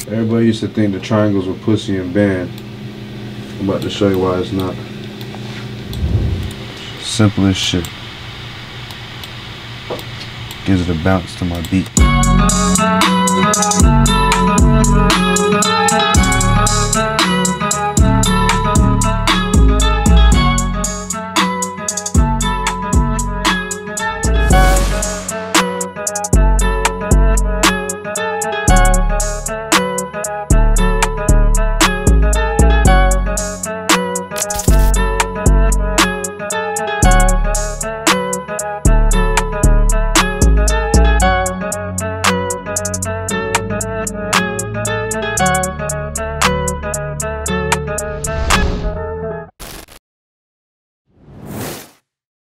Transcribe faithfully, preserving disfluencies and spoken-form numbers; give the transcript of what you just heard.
Everybody used to think the triangles were pussy and band. I'm about to show you why it's not. Simple as shit. Gives it a bounce to my beat.